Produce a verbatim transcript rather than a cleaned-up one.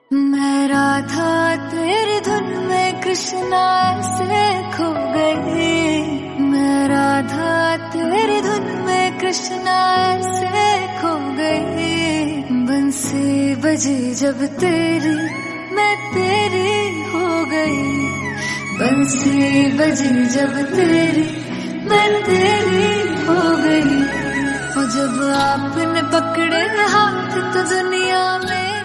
मैं राधा तेरी धुन में कृष्णा ऐसे खो गई। मैं राधा तेरी धुन में कृष्णा ऐसे खो गई। बंसी बजी जब तेरी मैं तेरी हो गई। बंसी बजी जब तेरी मैं तेरी हो गई। और जब आपने पकड़े हाथ तो दुनिया में